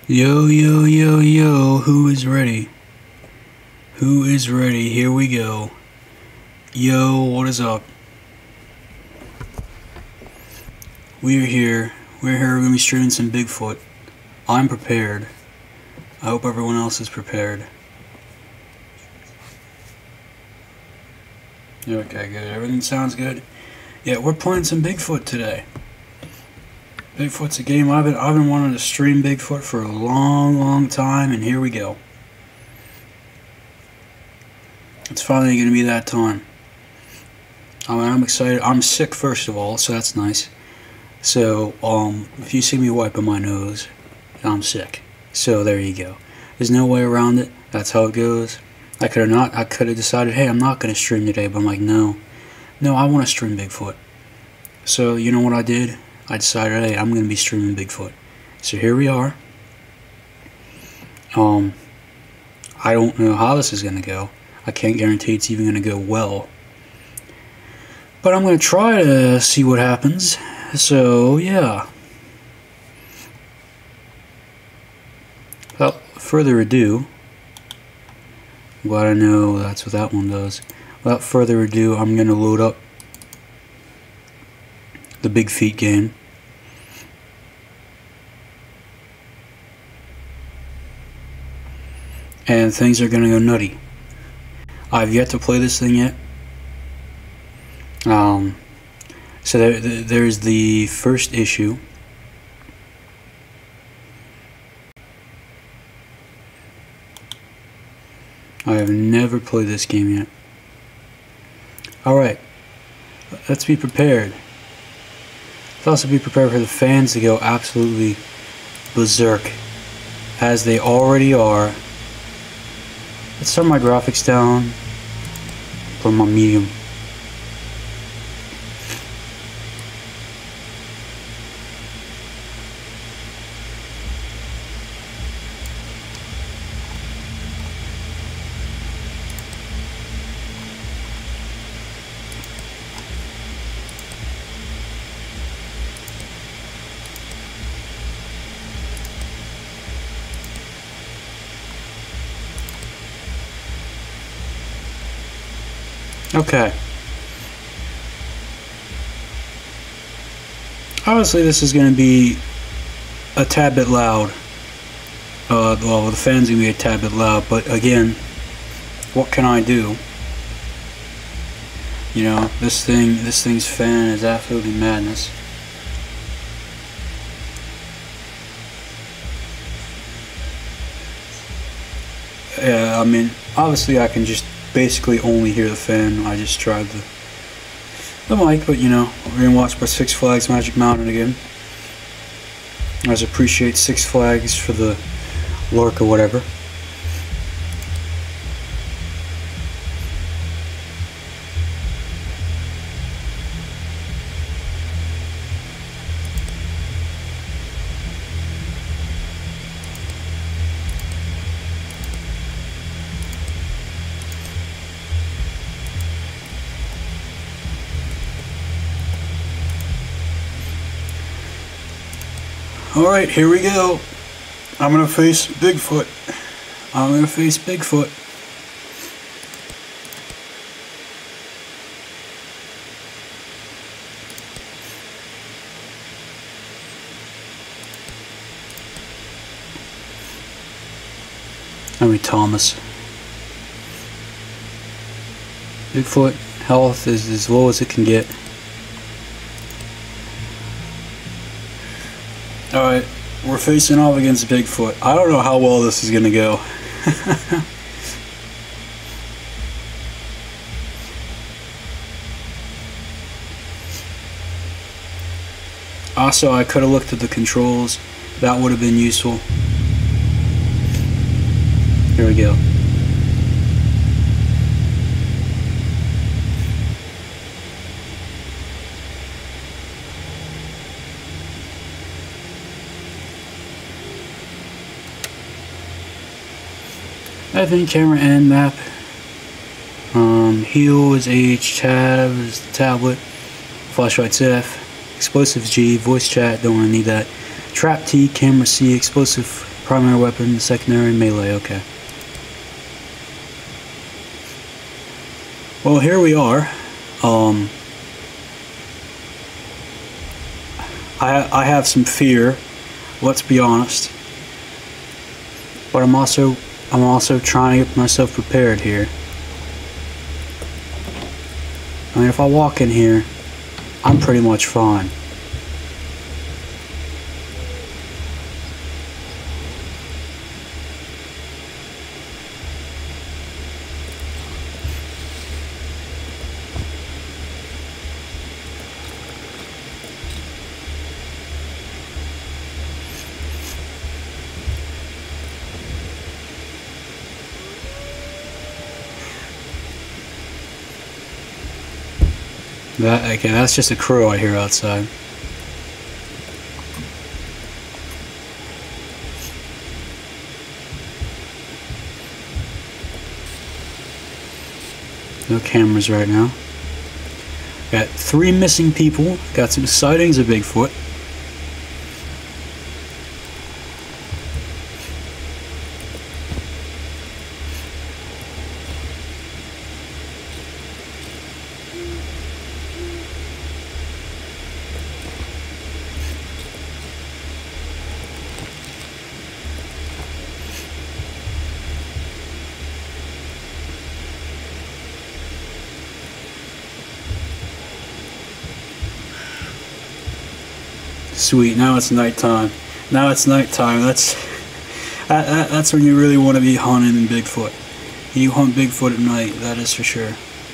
Yo, yo, yo, yo, who is ready? Who is ready? Here we go. Yo, what is up? We're here. We're going to be streaming some Bigfoot. I'm prepared. I hope everyone else is prepared. Okay, good. Everything sounds good. Yeah, we're playing some Bigfoot today. Bigfoot's a game I've been wanting to stream Bigfoot for a long time, and here we go. It's finally going to be that time. I'm excited. I'm sick, first of all, so that's nice. So, if you see me wiping my nose, I'm sick. So there you go. There's no way around it. That's how it goes. I could have decided, hey, I'm not going to stream today, but I'm like, no, I want to stream Bigfoot. So you know what I did? I decided, hey, I'm going to be streaming Bigfoot. So here we are. I don't know how this is going to go. I can't guarantee it's even going to go well. But I'm going to try to see what happens. So, yeah. Without further ado, I'm glad I know that's what that one does. Without further ado, I'm going to load up the Big Feet game. And things are going to go nutty. I've yet to play this thing yet. So there's the first issue. I have never played this game yet. Alright, let's be prepared. Let's also be prepared for the fans to go absolutely berserk, as they already are. Let's turn my graphics down, put them on medium. Okay. Obviously this is going to be a tad bit loud. Well, the fans are going to be a tad bit loud, but again, what can I do? You know, this thing's fan is absolutely madness. Yeah, I mean, obviously I can just basically only hear the fan. I just tried the mic, but you know, we're gonna watch Six Flags Magic Mountain again. I just appreciate Six Flags for the lurk or whatever. Alright, here we go. I'm gonna face Bigfoot. I'm gonna face Bigfoot. Thomas. Bigfoot health is as low as it can get. Alright, we're facing off against Bigfoot. I don't know how well this is gonna go. Also, I could have looked at the controls. That would have been useful. Here we go. I think camera and map. Heal is H, tab is the tablet, flashlight's F, explosives G, voice chat, don't really need that. Trap T, camera C, explosive primary weapon, secondary, melee, okay. Well, here we are. I have some fear, let's be honest. But I'm also trying to get myself prepared here. I mean, if I walk in here, I'm pretty much fine. Okay, that's just a crow I hear outside. No cameras right now. Got 3 missing people. Got some sightings of Bigfoot. Sweet, now it's nighttime. Now it's nighttime. That's when you really want to be hunting Bigfoot. You hunt Bigfoot at night, that is for sure.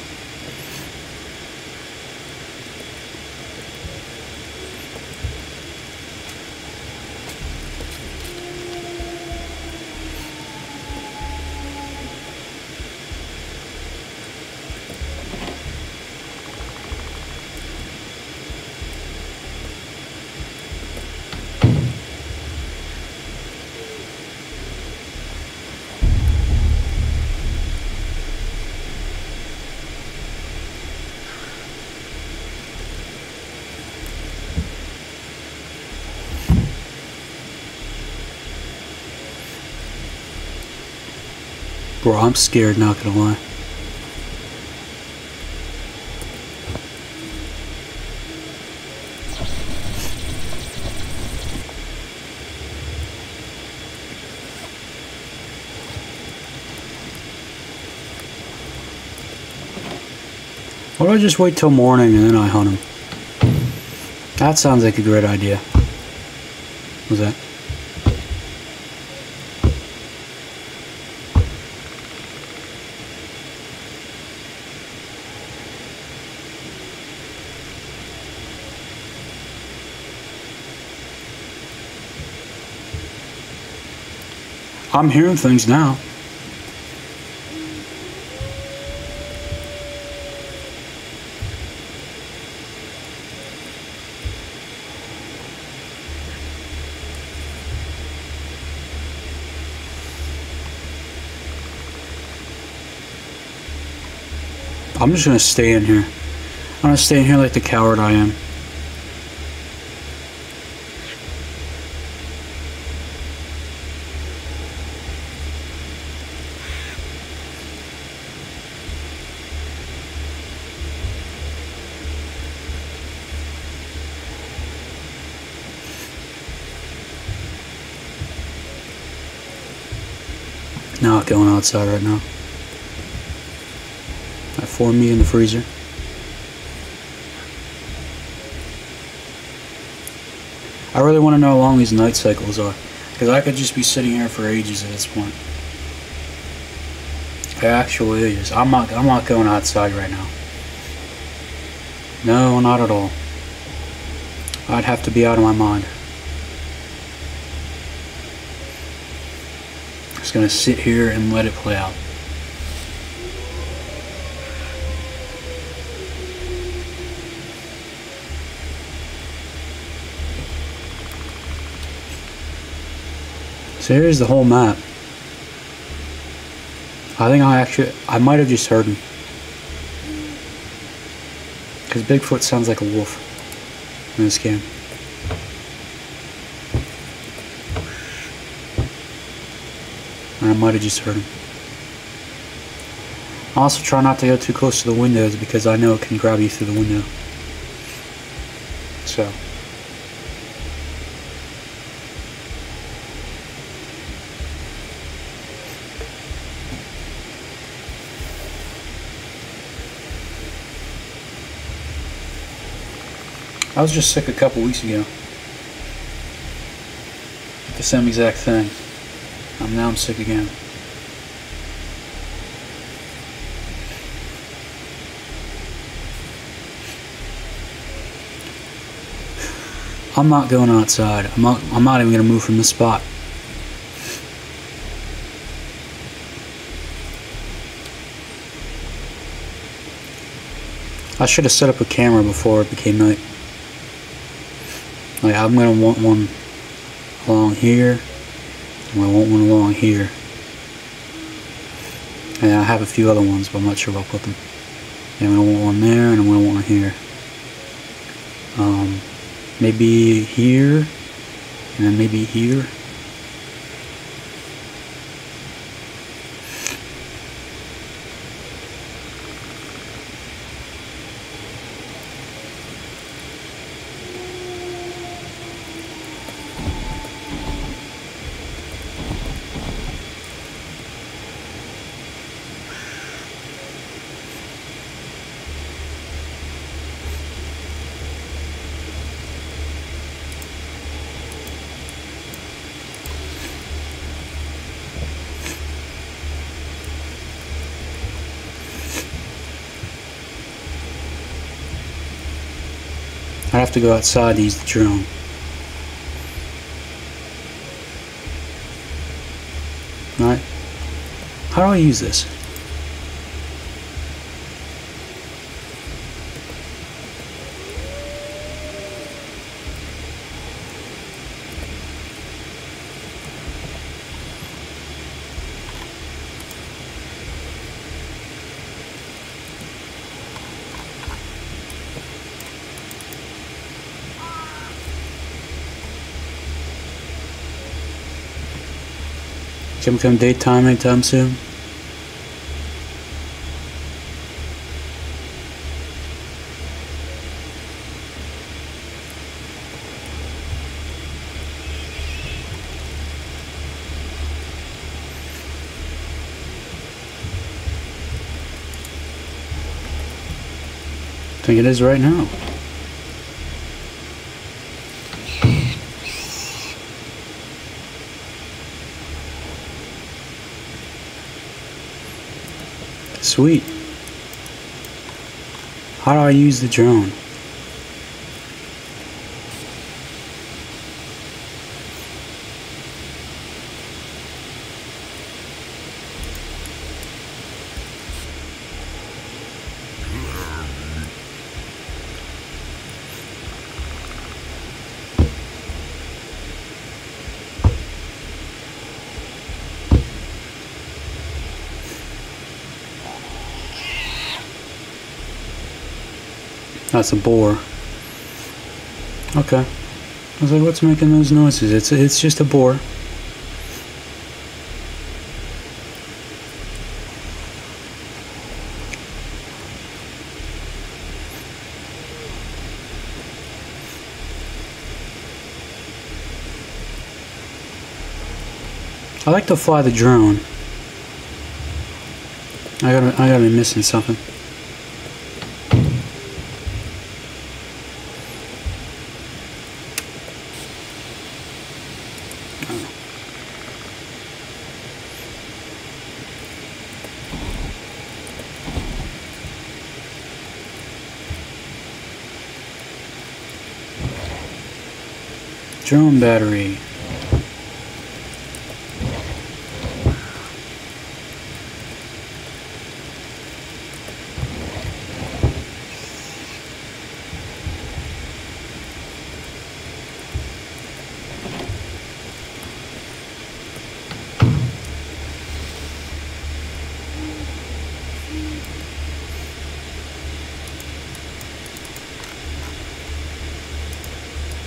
Bro, I'm scared, not gonna lie. Why don't I just wait till morning and then I hunt him? That sounds like a great idea. What's that? I'm hearing things now. I'm just gonna stay in here. I'm gonna stay in here like the coward I am. Not going outside right now. I have 4 meat in the freezer. I really want to know how long these night cycles are, because I could just be sitting here for ages at this point. It actually is. I'm not going outside right now. No, not at all. I'd have to be out of my mind. Just gonna sit here and let it play out. So here's the whole map. I think I might have just heard him. Because Bigfoot sounds like a wolf in this game. and I might have just heard him. I also try not to go too close to the windows because I know it can grab you through the window. So. I was just sick a couple weeks ago. The same exact thing. Now I'm sick again. I'm not going outside. I'm not even going to move from this spot. I should have set up a camera before it became night. Like, I'm going to want one along here, and I want one along here. And I have a few other ones, but I'm not sure where I'll put them. And I'm going to want one there, and I'm going to want one here. Maybe here, and then maybe here. I have to go outside to use the drone. Alright. How do I use this? Can it become daytime anytime soon? I think it is right now. Sweet. How do I use the drone? That's a boar. Okay. I was like, what's making those noises? It's just a boar. I like to fly the drone. I gotta be missing something. Drone battery.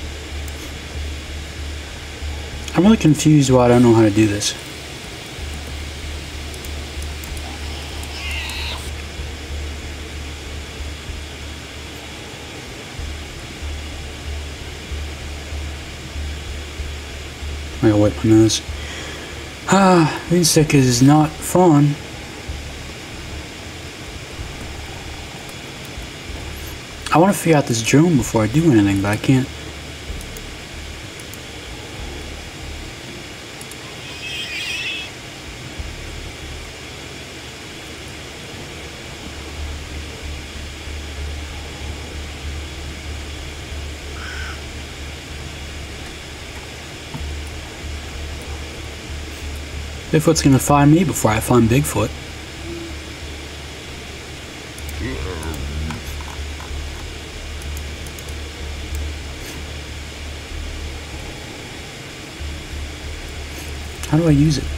I'm really confused why I don't know how to do this. I gotta wipe my nose. Being sick is not fun. I want to figure out this drone before I do anything, but I can't. Bigfoot's gonna find me before I find Bigfoot. How do I use it?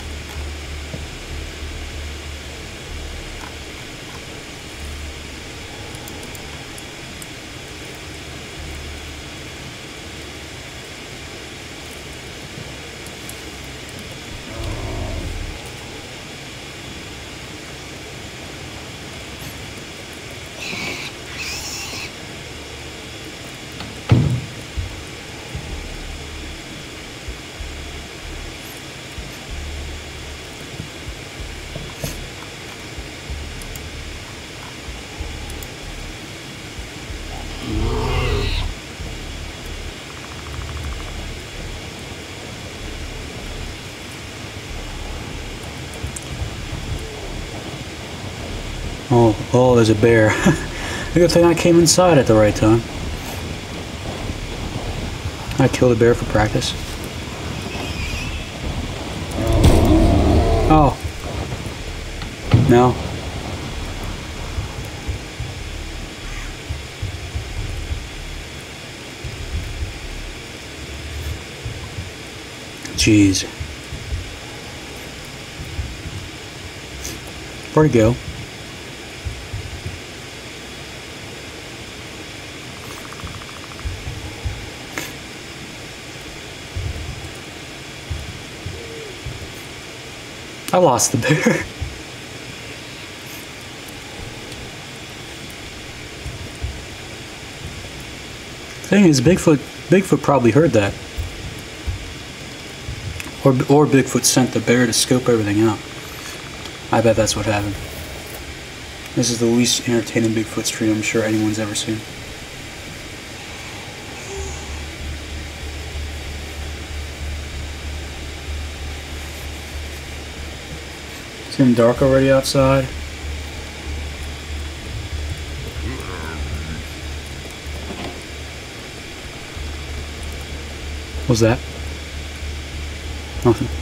Oh, there's a bear. Good thing I came inside at the right time. I killed a bear for practice. Oh. No. Jeez. Where'd he go? I lost the bear. Thing is, Bigfoot probably heard that. Or Bigfoot sent the bear to scope everything out. I bet that's what happened. This is the least entertaining Bigfoot stream I'm sure anyone's ever seen. It's getting dark already outside. What's that? Nothing.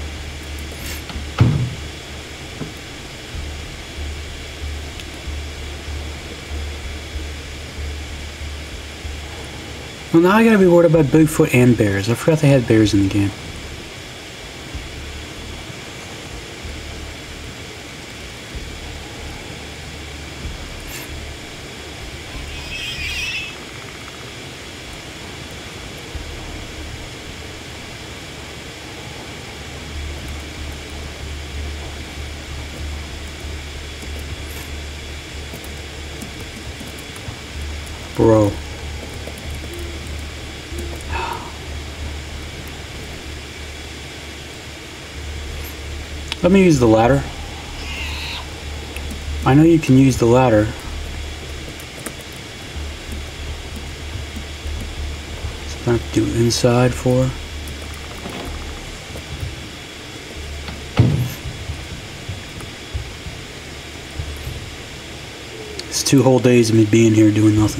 Well, now I gotta be worried about Bigfoot and bears. I forgot they had bears in the game. Bro. Let me use the ladder. I know you can use the ladder. So I have to do inside for. It's 2 whole days of me being here doing nothing.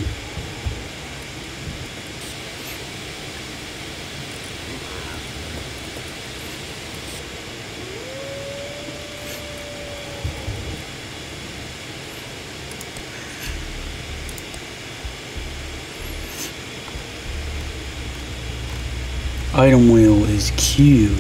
Item wheel is Q.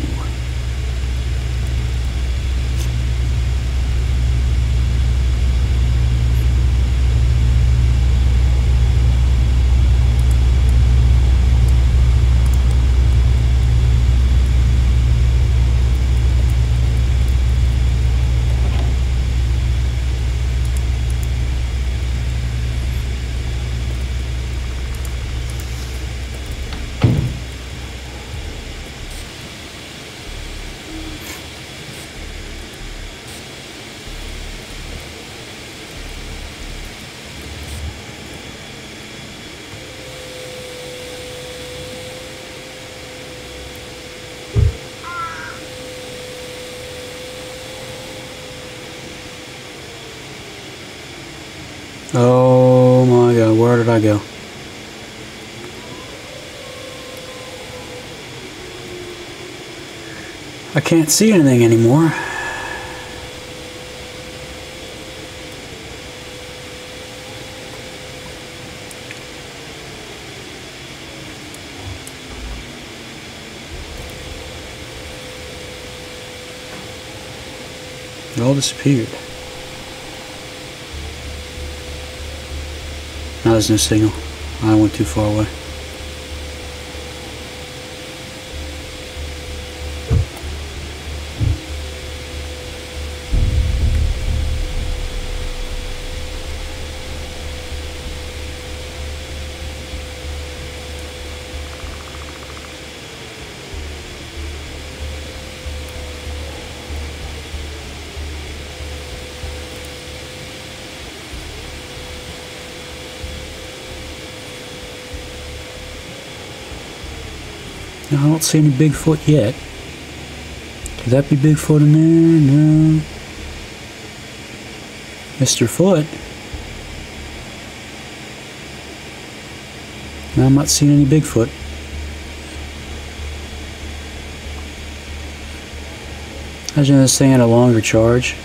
I go? I can't see anything anymore. It all disappeared. Now there's no signal. I went too far away. I don't see any Bigfoot yet. Could that be Bigfoot in there? No. Mr. Foot? No, I'm not seeing any Bigfoot. Imagine this thing had a longer charge.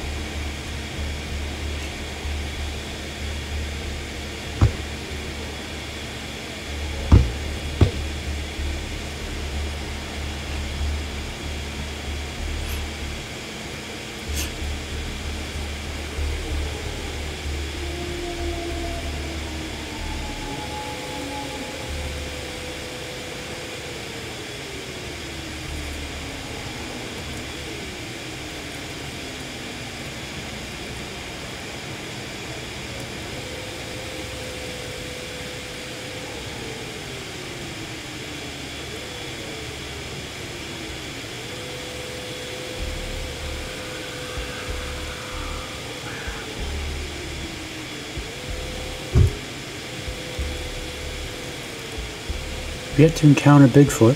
Yet to encounter Bigfoot.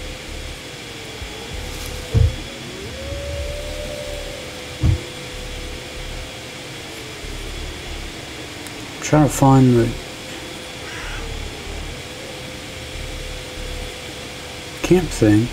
I'm trying to find the camp thing.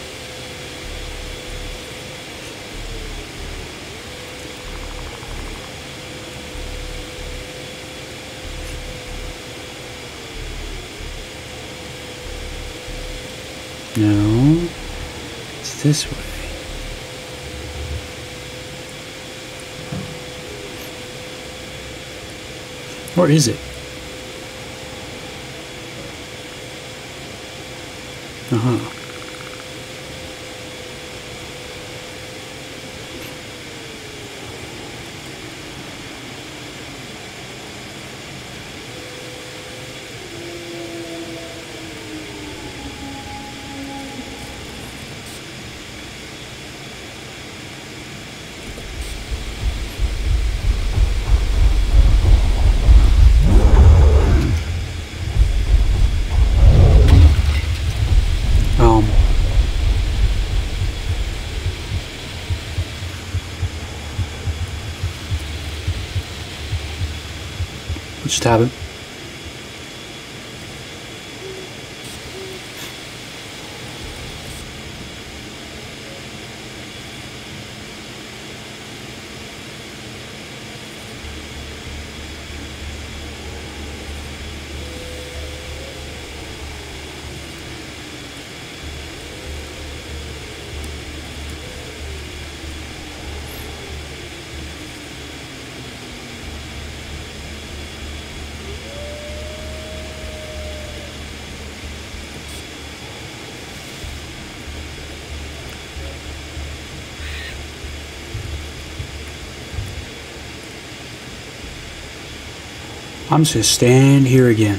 No, it's this way. Or is it? Uh-huh. What just happened? I'm just gonna stand here again.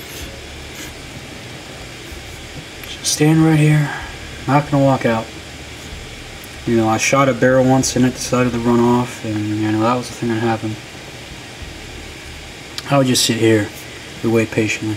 Just stand right here. Not gonna walk out. You know, I shot a bear once and it decided to run off, and you know that was the thing that happened. I would just sit here and wait patiently.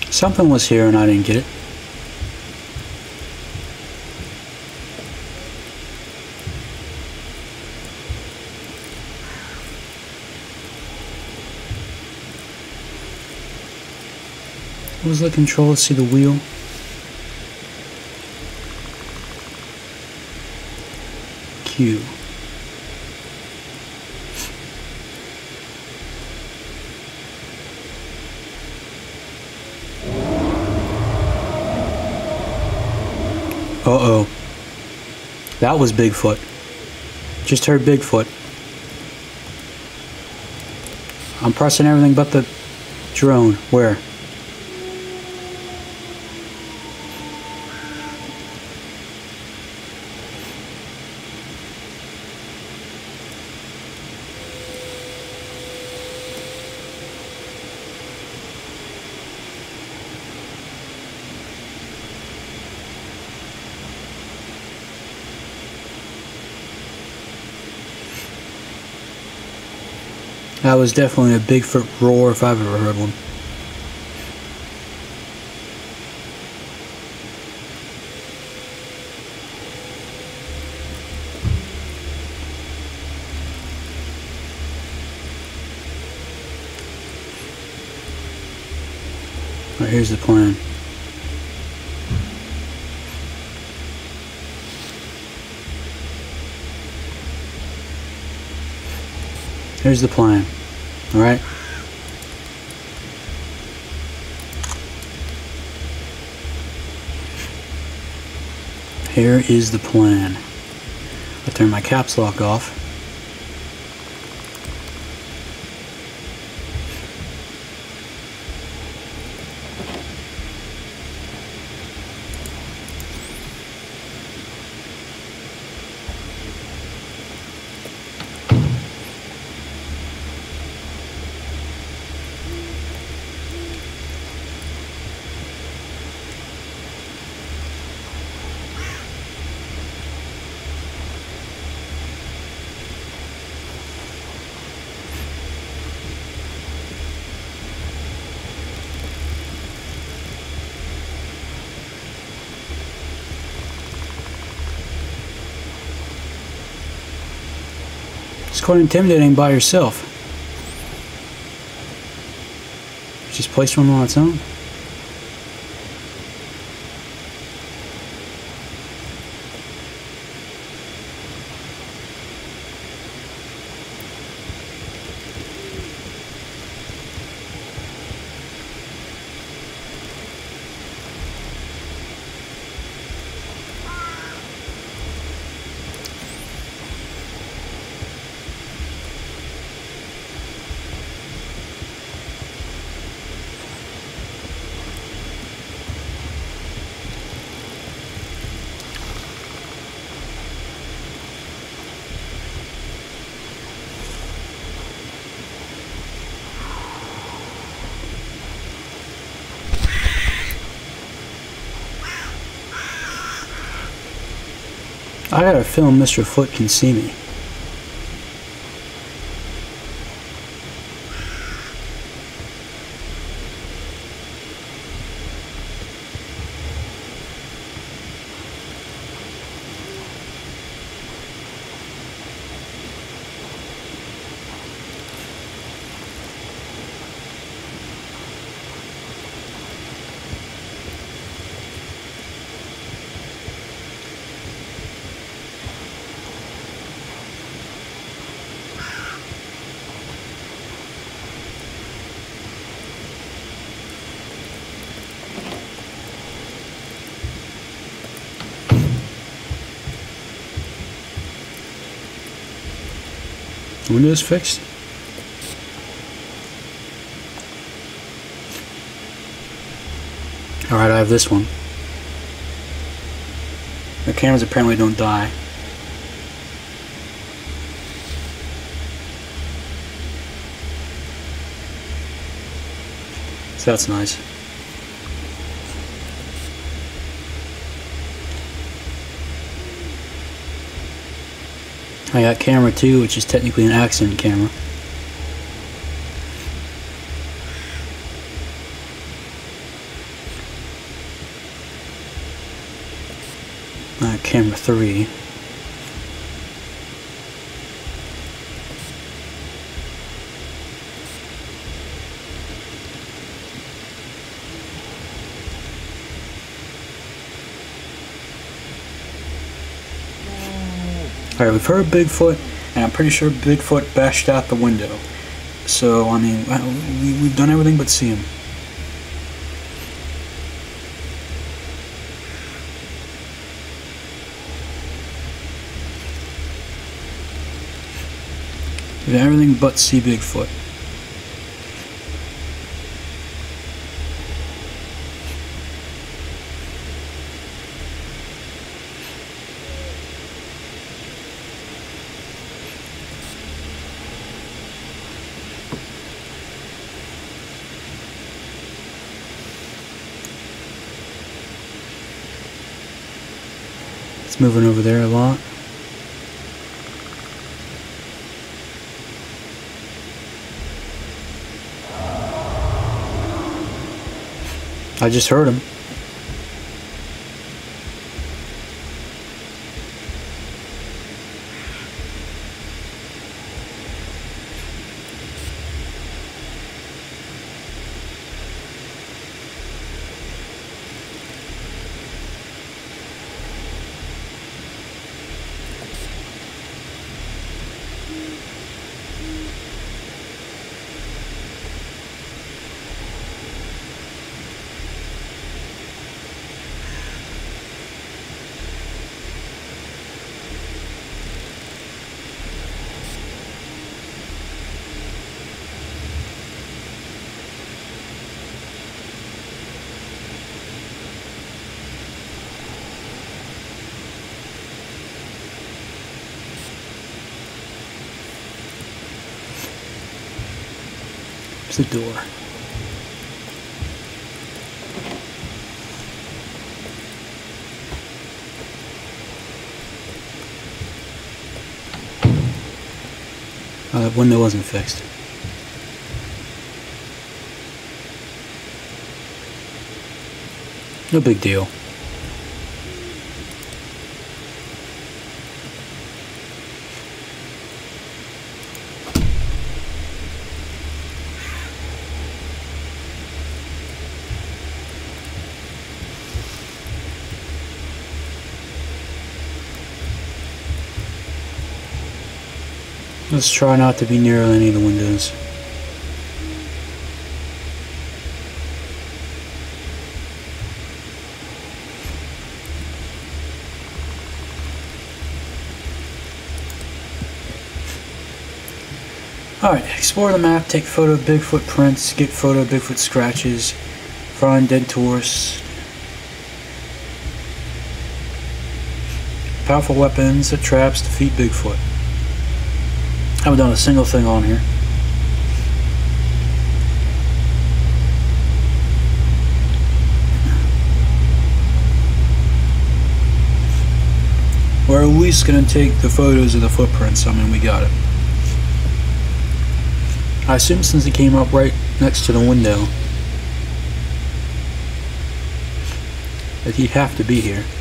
Something was here and I didn't get it. What was the control? Let's see the wheel. Q. Uh-oh. That was Bigfoot. Just heard Bigfoot. I'm pressing everything but the drone. Where? That was definitely a Bigfoot roar if I've ever heard one. All right, here's the plan. Here's the plan. All right. Here is the plan. I'll turn my caps lock off. It's quite intimidating by yourself. Just place one on its own. I got a feeling Mr. Foot can see me. Windows fixed. Alright, I have this one. The cameras apparently don't die. So that's nice. I got camera 2, which is technically an accident camera. camera 3. Alright, we've heard Bigfoot, and I'm pretty sure Bigfoot bashed out the window. So, I mean, we've done everything but see him. We've done everything but see Bigfoot. It's moving over there a lot. I just heard him. There's the door. Oh, that window wasn't fixed. No big deal. Let's try not to be near any of the windows. Alright, explore the map, take photo of Bigfoot prints, get photo of Bigfoot scratches, find dead tourists. Powerful weapons, set traps, defeat Bigfoot. I haven't done a single thing on here. We're at least going to take the photos of the footprints. I mean, we got it. I assume since it came up right next to the window that he'd have to be here.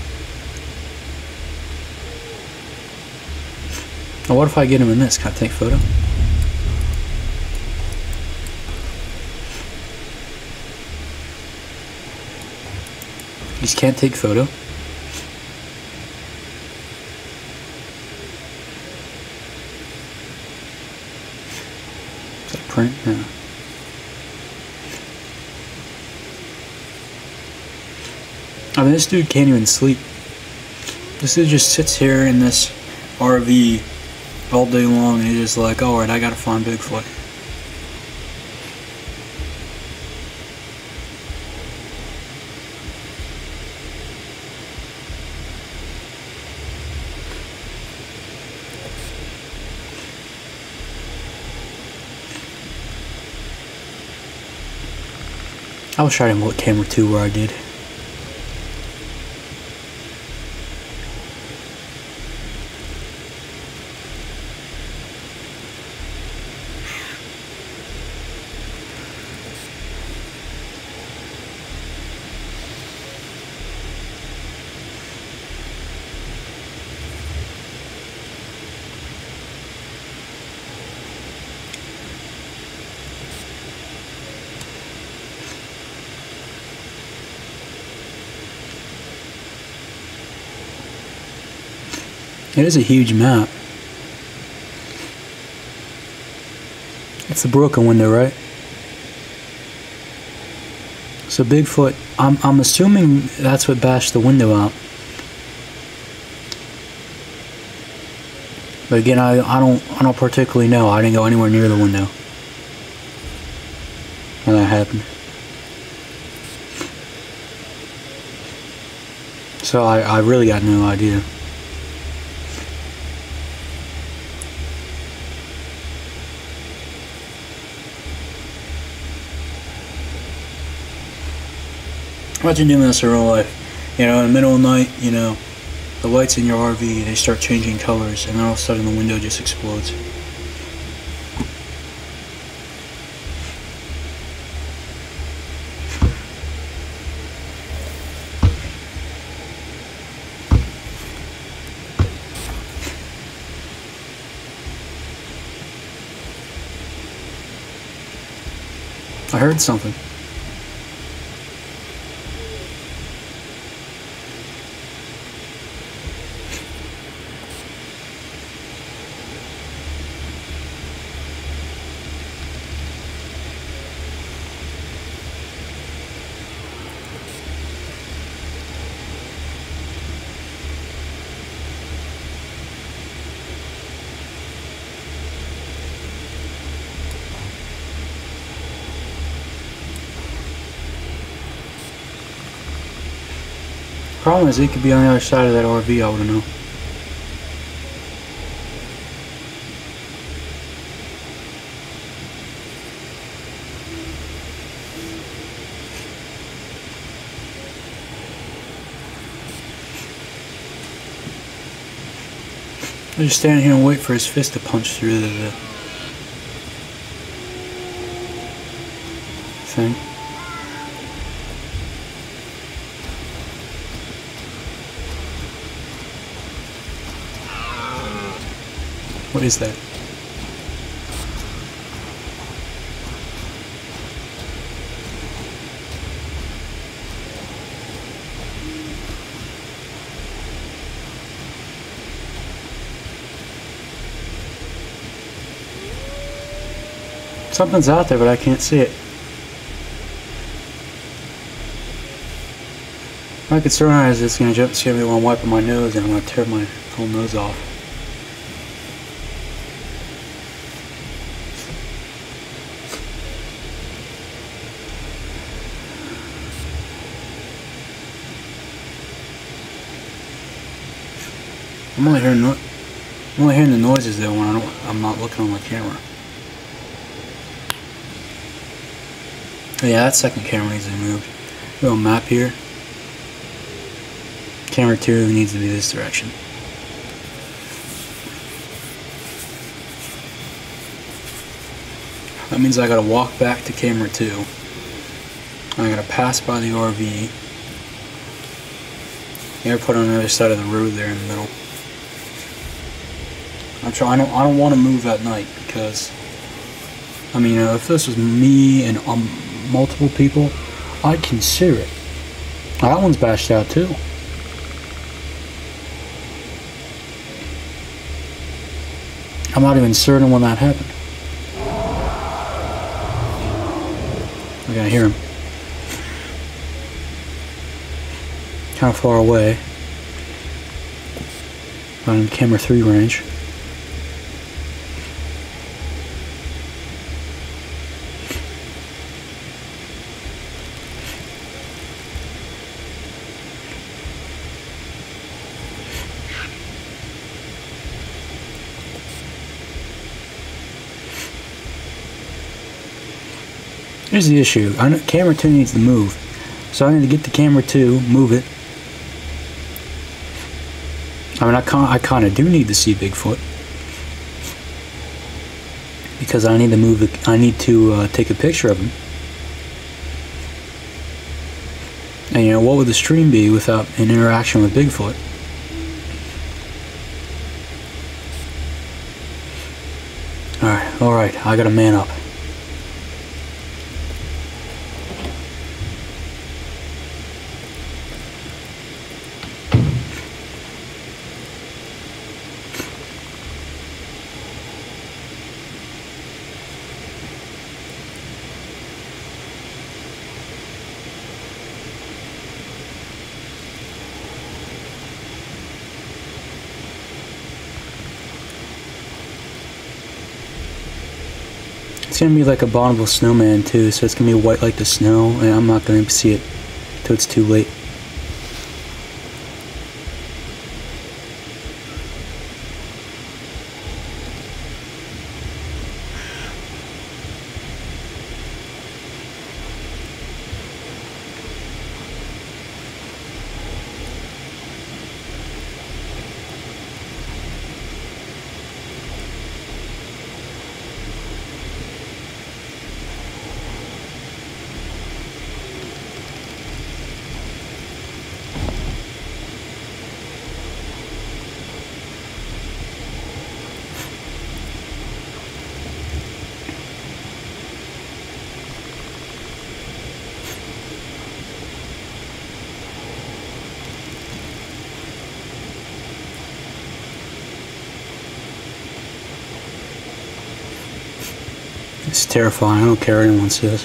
Now what if I get him in this? Can I take a photo? You just can't take photo. Is that a print? No. I mean, this dude can't even sleep. This dude just sits here in this RV all day long and he's just like, alright, I gotta find Bigfoot. I was trying to look camera 2 where I did. It is a huge map. It's the broken window, right? So Bigfoot, I'm assuming that's what bashed the window out. But again, I don't particularly know. I didn't go anywhere near the window when that happened. So I really got no idea. Imagine doing this in real life. You know, in the middle of the night, you know, the lights in your RV, they start changing colors, and then all of a sudden the window just explodes. I heard something. Problem is, it could be on the other side of that RV, I wouldn't know. I just stand here and wait for his fist to punch through the thing. What is that? Something's out there, but I can't see it. My concern is it's going to jump, scare me while I'm wiping my nose, and I'm going to tear my whole nose off. I'm only hearing the noises though when I'm not looking on my camera. Yeah, that second camera needs to be moved. Little map here. Camera 2 needs to be this direction. That means I gotta walk back to camera 2. I gotta pass by the RV. You gotta put on the other side of the road there in the middle. I don't want to move at night because, I mean, if this was me and multiple people, I'd consider it. That one's bashed out too. I'm not even certain when that happened. I gotta hear him. Kind of far away. Not in camera 3 range. Here's the issue. Camera 2 needs to move. So I need to get the camera 2, move it. I mean, I kind of do need to see Bigfoot. Because I need to move I need to take a picture of him. And you know, what would the stream be without an interaction with Bigfoot? Alright, I gotta man up. gonna be like abominable snowman too, so it's gonna be white like the snow, and I'm not gonna see it till it's too late. It's terrifying. I don't care what anyone says.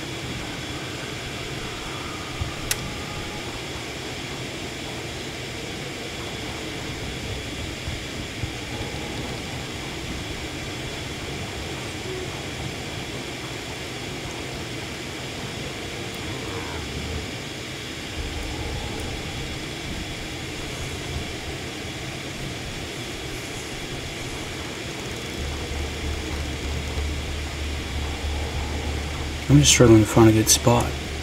I'm just struggling to find a good spot.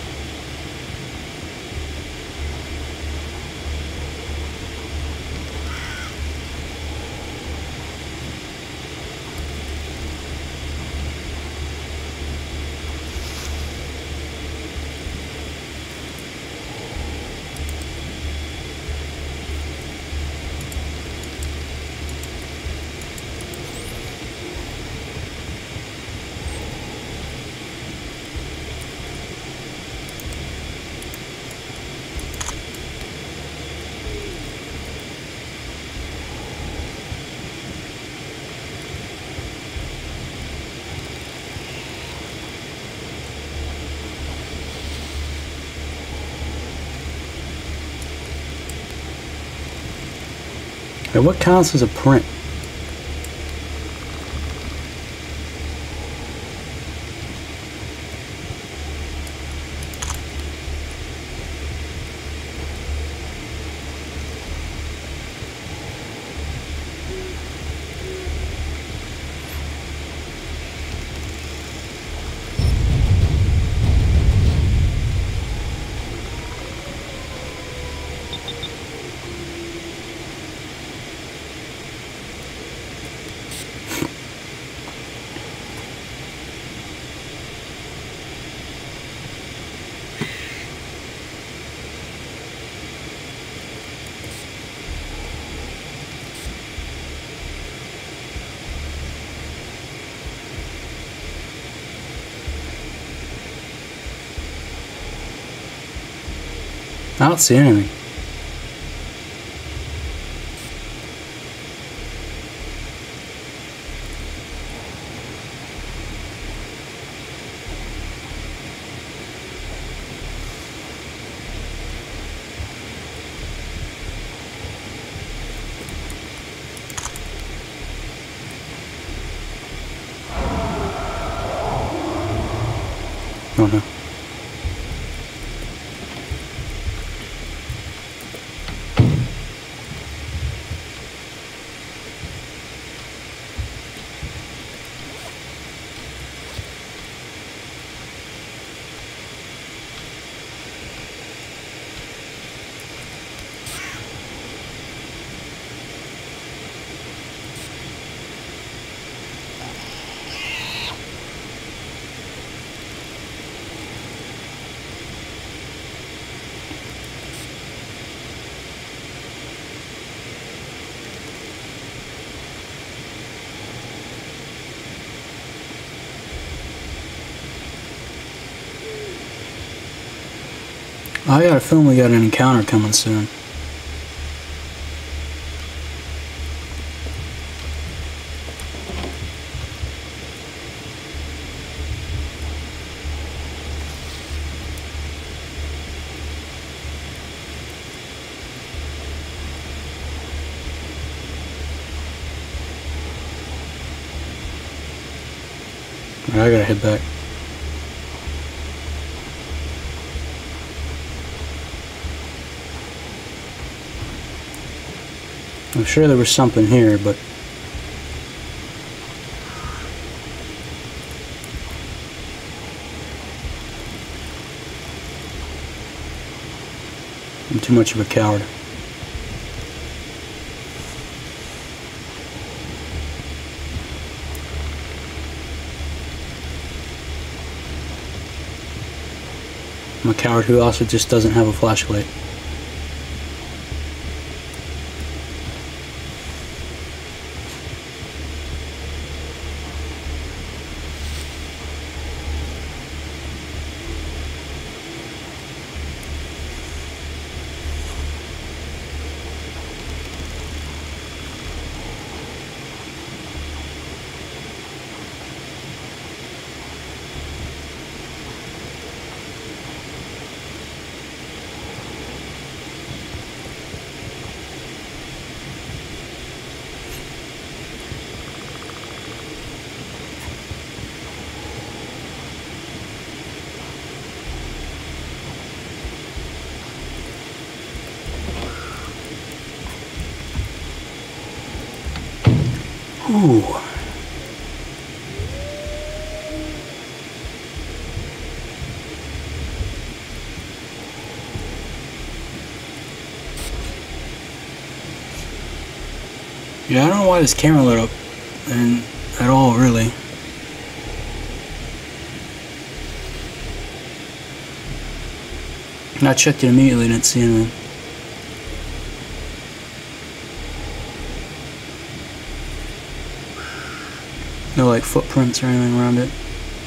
And what counts as a print? I don't see anything. Oh no. I got a feeling we got an encounter coming soon. I gotta head back. I'm sure there was something here, but I'm too much of a coward. I'm a coward who also just doesn't have a flashlight. Ooh. Yeah, I don't know why this camera lit up and at all, really. And I checked it immediately, didn't see anything. No like footprints or anything around it.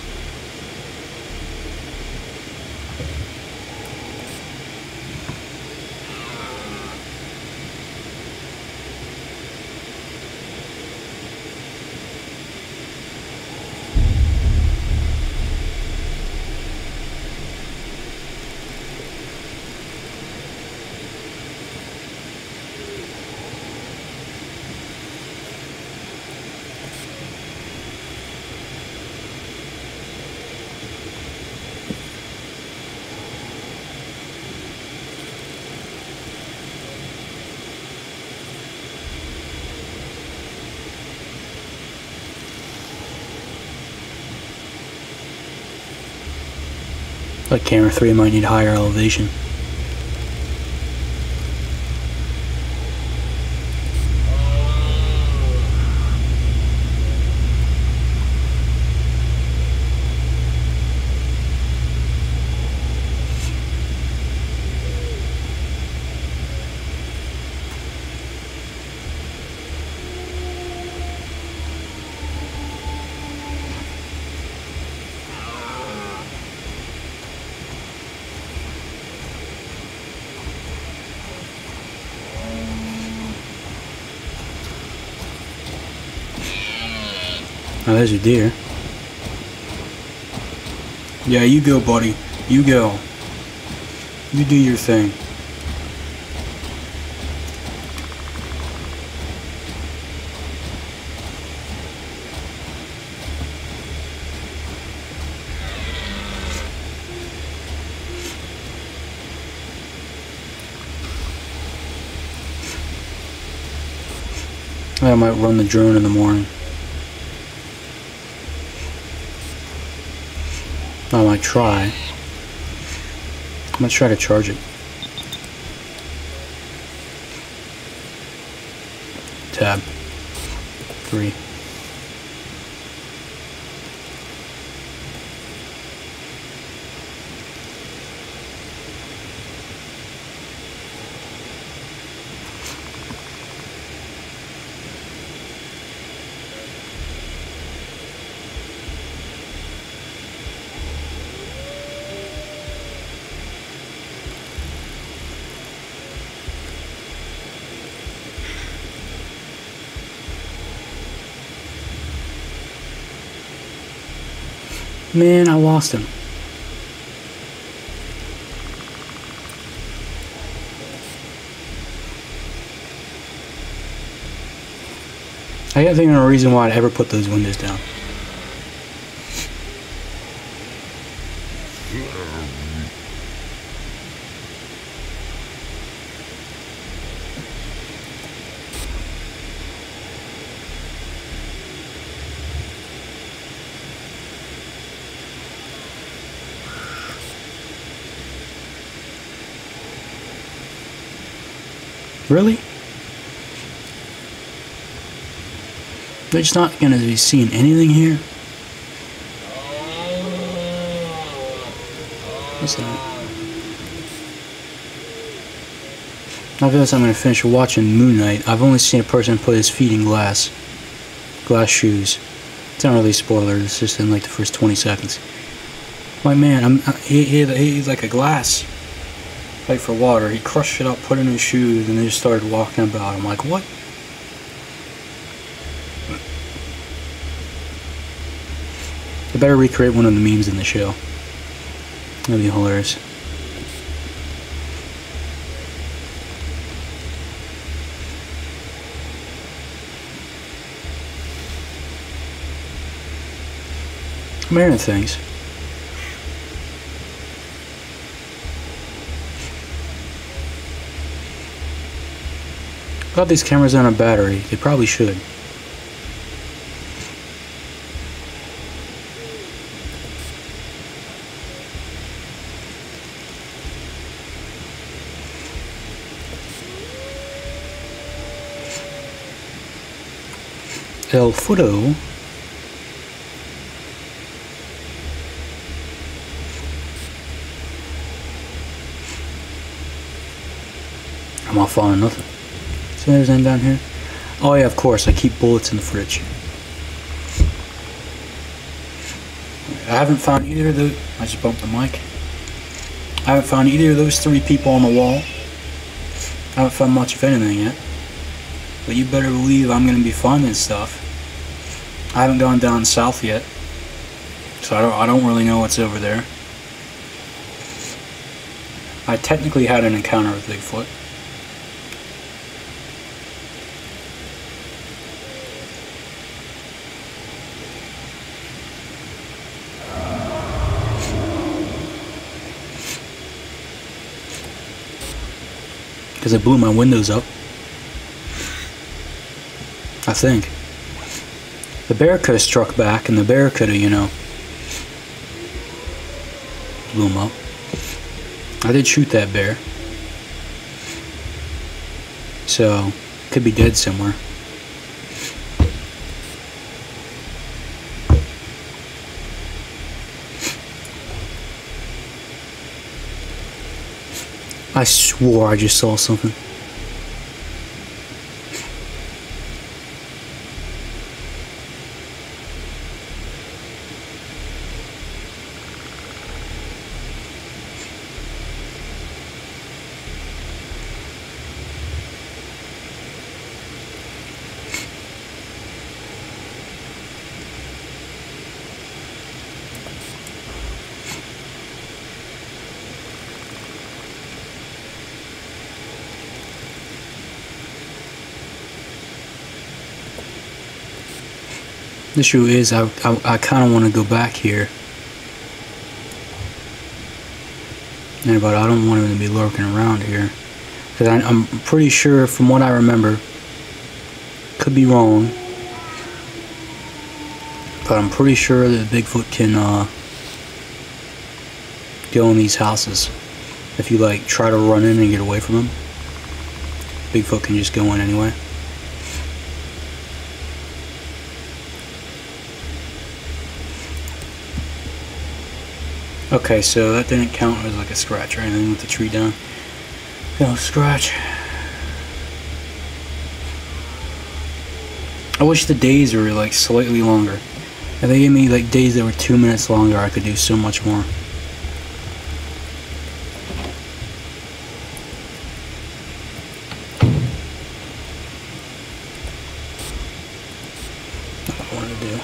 Like camera 3 might need higher elevation. Oh, there's a deer. Yeah, you go, buddy. You go. You do your thing. I might run the drone in the morning. I might try. I'm gonna try to charge it. Tab 3. Man, I lost him. I can't think of a reason why I'd ever put those windows down. Really? They're just not gonna be seeing anything here? What's that? After this, I'm gonna finish watching Moon Knight. I've only seen a person put his feet in glass shoes. It's not really a spoiler. It's just in like the first 20 seconds. My man, he's like a glass pipe for water. He crushed it up, put it in his shoes, and then just started walking about. I'm like, what? They better recreate one of the memes in the show. That'd be hilarious. I'm hearing things. Got these cameras on a battery. They probably should. El Fudo. I'm not following nothing. See there's anything down here? Oh yeah, of course, I keep bullets in the fridge. I haven't found either of those. I just bumped the mic. I haven't found either of those 3 people on the wall. I haven't found much of anything yet. But you better believe I'm going to be finding stuff. I haven't gone down south yet. So I don't really know what's over there. I technically had an encounter with Bigfoot. Because I blew my windows up. I think. The bear could have struck back, and the bear could have, you know, blew him up. I did shoot that bear. So, could be dead somewhere. I swore I just saw something. The issue is, I kind of want to go back here. But I don't want him to be lurking around here. Because I'm pretty sure, from what I remember, could be wrong, but I'm pretty sure that Bigfoot can go in these houses. If you like try to run in and get away from him, Bigfoot can just go in anyway. Okay, so that didn't count as like a scratch or anything with the tree down. No scratch. I wish the days were like slightly longer. If they gave me like days that were 2 minutes longer, I could do so much more. That's what I wanted to do.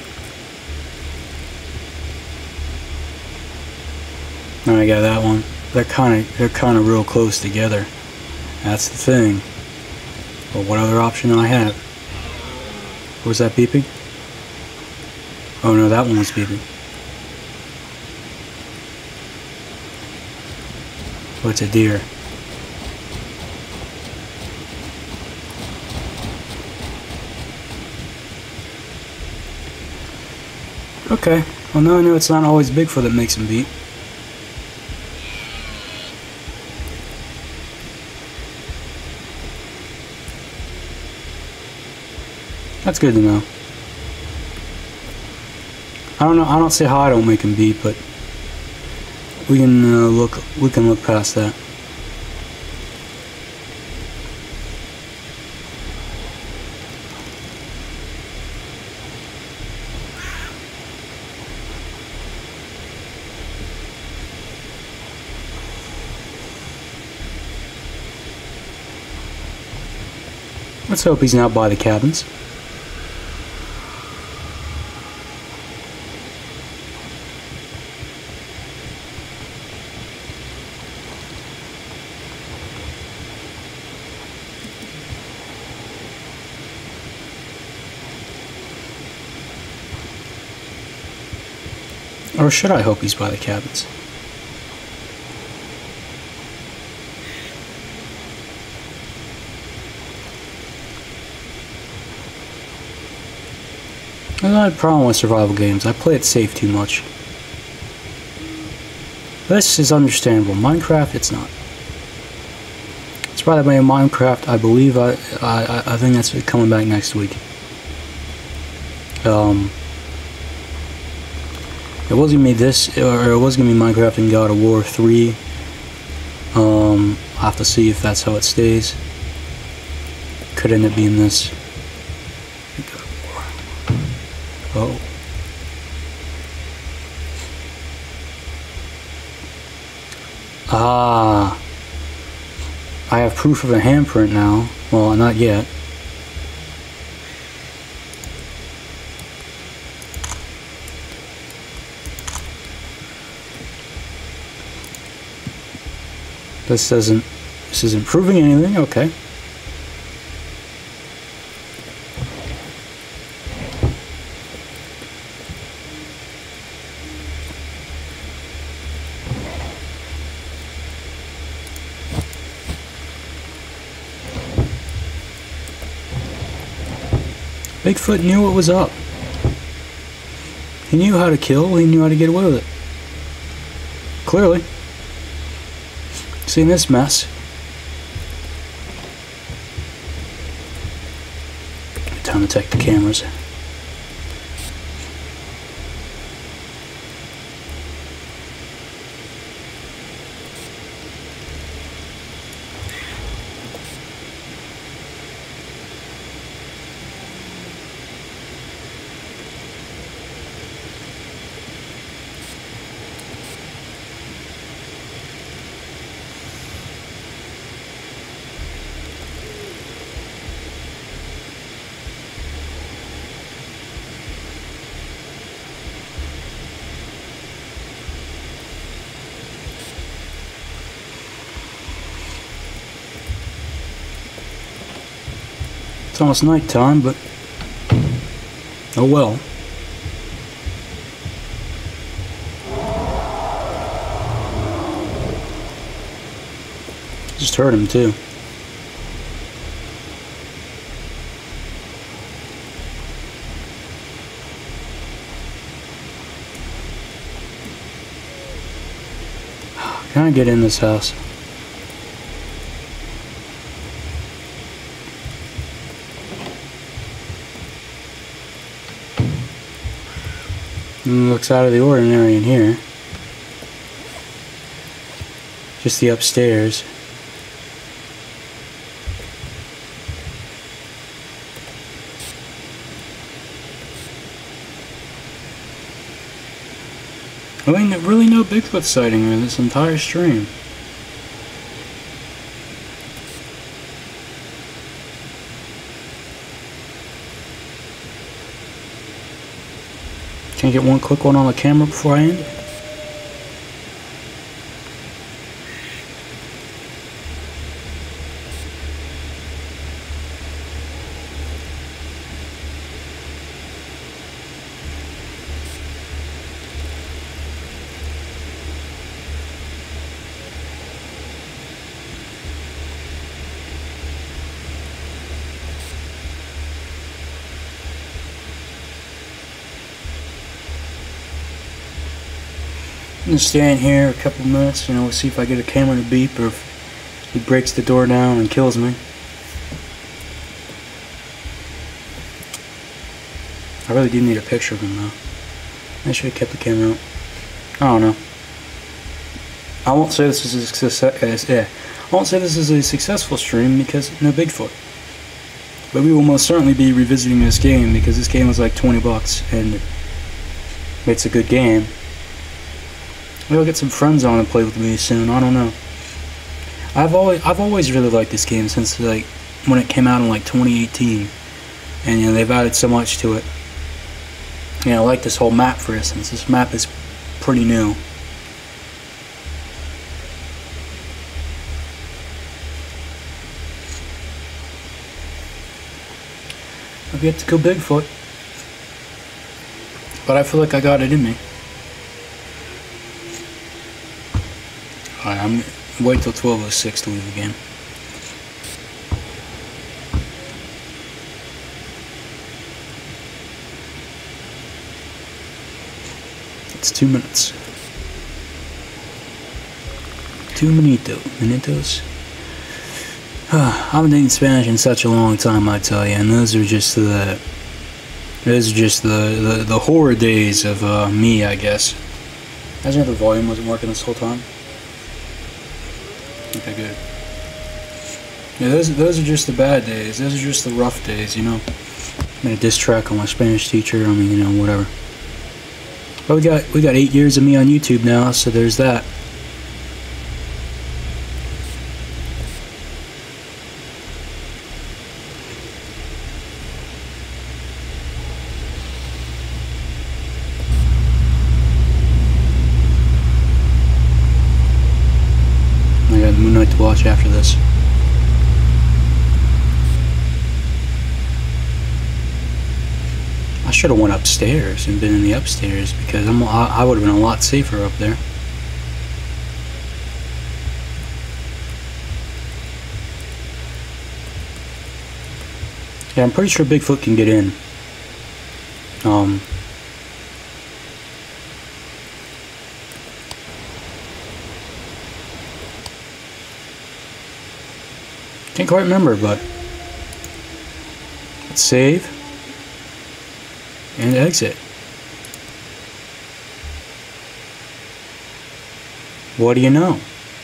I got that one. they're kind of real close together. That's the thing. But what other option do I have? Was that beeping? Oh no, that one was beeping. Oh, it's a deer. Okay, well now I know it's not always Bigfoot that makes them beep. That's good to know. I don't know. I don't say how I don't make them beep, but we can look past that. Let's hope he's not by the cabins. Or should I hope he's by the cabins? I don't have a problem with survival games. I play it safe too much. This is understandable. Minecraft, it's not. It's by the way, Minecraft, I believe, I think that's coming back next week. It was gonna be this, or it was gonna be Minecraft and God of War 3. I'll have to see if that's how it stays. Could end up being this. Oh. Ah. I have proof of a handprint now. Well, not yet. This isn't proving anything, okay. Bigfoot knew what was up. He knew how to kill, he knew how to get away with it. Clearly. Seen this mess. Time to take the cameras. It's almost night time, but oh well. Just heard him too. Can I get in this house? Looks out of the ordinary in here. Just the upstairs. I mean, really no Bigfoot sighting in this entire stream. Can I get one quick one on the camera before I end? I'm gonna stand here a couple minutes, you know, see if I get a camera to beep or if he breaks the door down and kills me. I really do need a picture of him though. I should have kept the camera out. I don't know. I won't say this is a success. I won't say this is a successful stream because no Bigfoot. But we will most certainly be revisiting this game because this game was like 20 bucks and it's a good game. Maybe I'll get some friends on and play with me soon. I don't know. I've always really liked this game since like when it came out in like 2018, and you know they've added so much to it. You know, like this whole map, for instance. This map is pretty new. I've yet to kill Bigfoot, but I feel like I got it in me. Alright, I'm wait till 12:06 to leave the game. It's 2 minutes. 2 minutos. I haven't taken Spanish in such a long time, I tell you, and those are just the horror days of me, I guess. Imagine if the volume wasn't working this whole time. Okay, good. Yeah, those are just the bad days. Those are just the rough days, you know. I made a diss track on my Spanish teacher. I mean, you know, whatever. But we got 8 years of me on YouTube now, so there's that. I got Moon Knight to watch after this. I should have went upstairs and been in the upstairs because I would have been a lot safer up there. Yeah, I'm pretty sure Bigfoot can get in. Can't quite remember, but let's save and exit. What do you know?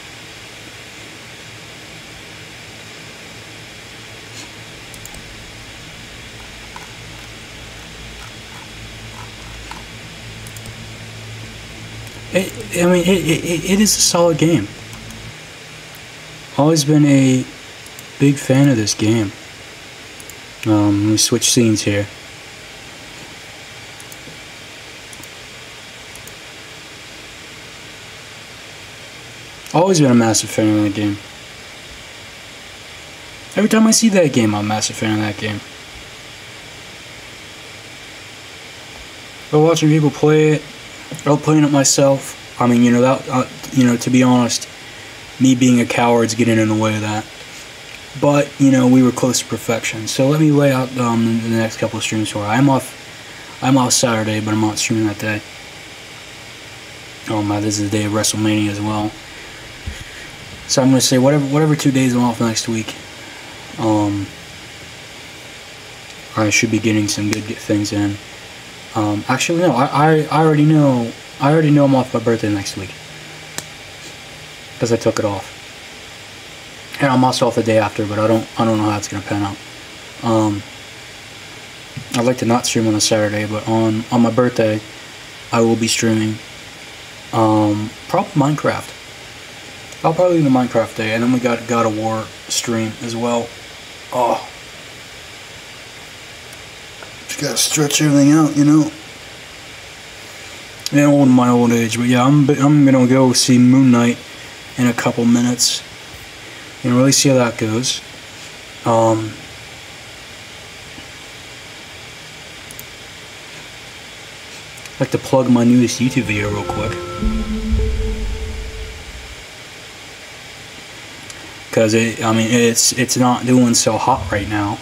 It is a solid game. Always been a big fan of this game. Let me switch scenes here. Always been a massive fan of that game. Every time I see that game, I'm a massive fan of that game. But watching people play it, or playing it myself, I mean, you know, that, you know, to be honest, me being a coward's getting in the way of that. But, you know, we were close to perfection. So let me lay out the next couple of streams for you. I'm off Saturday, but I'm not streaming that day. This is the day of WrestleMania as well. So I'm going to say whatever 2 days I'm off next week, I should be getting some good things in. Actually, no, I already know I'm off my birthday next week because I took it off. And I'm also off the day after, but I don't know how it's gonna pan out. I'd like to not stream on a Saturday, but on my birthday, I will be streaming. Probably Minecraft. I'll probably do the Minecraft day, and then we got God of War stream as well. Oh, just gotta stretch everything out, you know. And old in my old age, but yeah, I'm gonna go see Moon Knight in a couple minutes. And really see how that goes. I'd like to plug my newest YouTube video real quick. Because it's not doing so hot right now.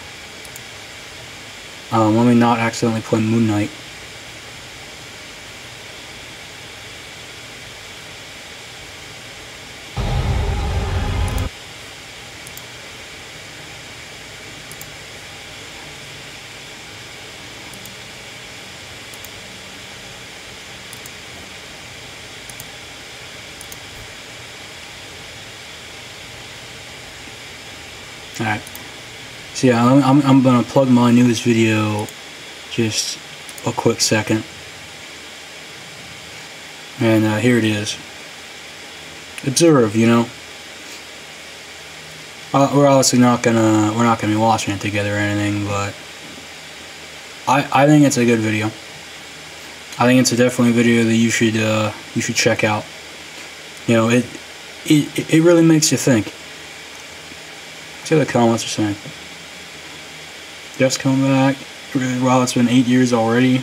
Let me not accidentally play Moon Knight. Alright. So yeah, I'm gonna plug my newest video just a quick second. And here it is. Observe, you know. We're obviously not gonna be watching it together or anything, but I think it's a good video. I think it's definitely a video that you should check out. You know, it really makes you think. See what the comments are saying. Jeff's coming back. Wow, it's been 8 years already.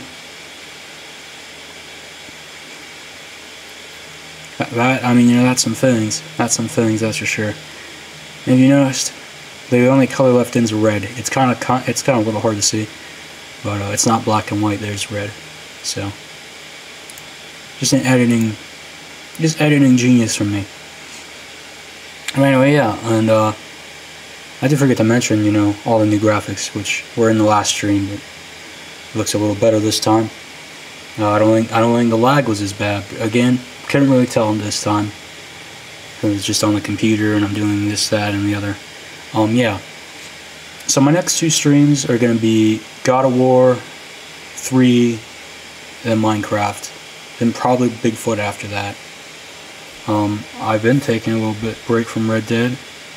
That, I mean, you know, that's some feelings. That's some feelings, that's for sure. And you noticed, the only color left in is red. It's kind of a little hard to see, but it's not black and white. There's red. So, just editing genius from me. Anyway, yeah, and I did forget to mention, you know, all the new graphics, which were in the last stream, but it looks a little better this time. I don't think the lag was as bad. Again, couldn't really tell them this time. It was just on the computer, and I'm doing this, that, and the other. Yeah. So my next 2 streams are going to be God of War 3, then Minecraft, then probably Bigfoot after that. I've been taking a little bit break from Red Dead,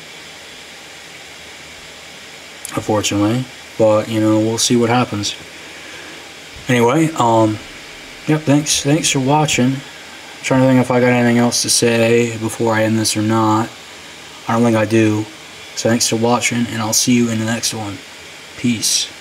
unfortunately, but you know, we'll see what happens. Anyway, yep, thanks for watching. I'm trying to think if I got anything else to say before I end this or not. I don't think I do. So thanks for watching, and I'll see you in the next one. Peace.